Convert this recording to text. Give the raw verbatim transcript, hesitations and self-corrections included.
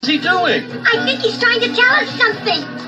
he doing? I think he's trying to tell us something.